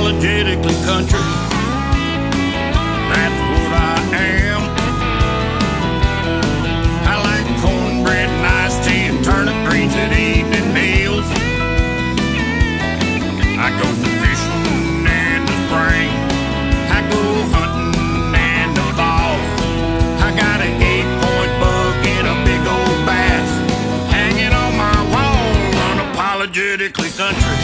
unapologetically country. That's what I am. I like cornbread and iced tea and turnip greens at evening meals. I go fishing in the spring. I go hunting in the fall. I got an 8-point buck and a big old bass hanging on my wall. Unapologetically country.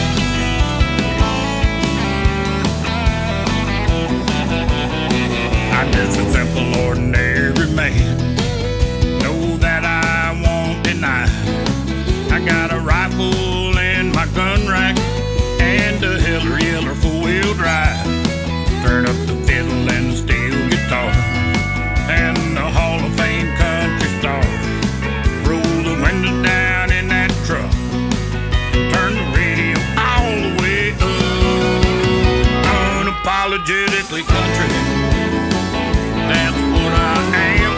I'm just a simple, ordinary man. Know that I won't deny. I got a rifle in my gun rack and a Hiller Yeller 4-wheel drive. Turn up the fiddle and the steel guitar and the Hall of Fame country stars. Roll the window down in that truck. Turn the radio all the way up. Unapologetically country. That's what I am.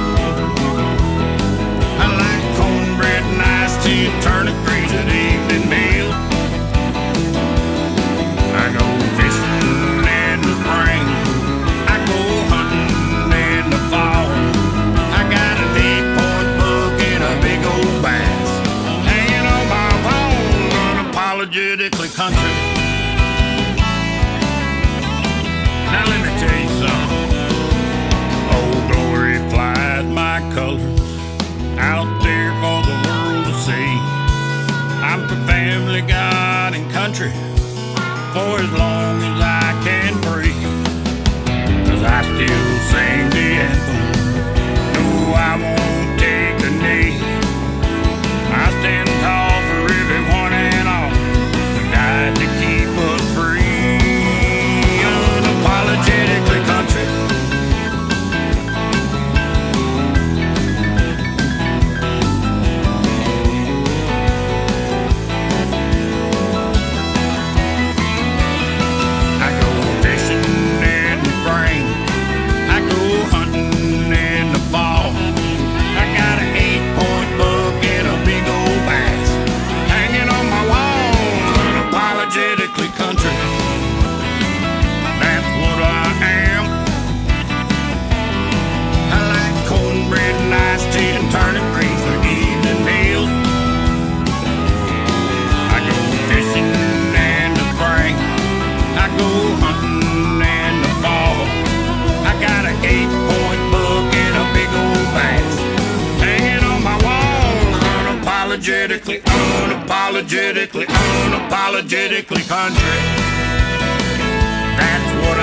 I like cornbread and iced tea and turnip greens at evening meal. I go fishing in the spring. I go hunting in the fall. I got an 8-point buck and a big old bass hanging on my wall. Unapologetically country. Now let me tell you something. Old Glory flies my colors out there for the world to see. I'm for family, God, and country for as long as I can breathe. 'Cause I still sing the anthem. No, I won't take the knee. I stand tall for everyone and all who died to keep us free. Unapologetically country. Unapologetically country. That's what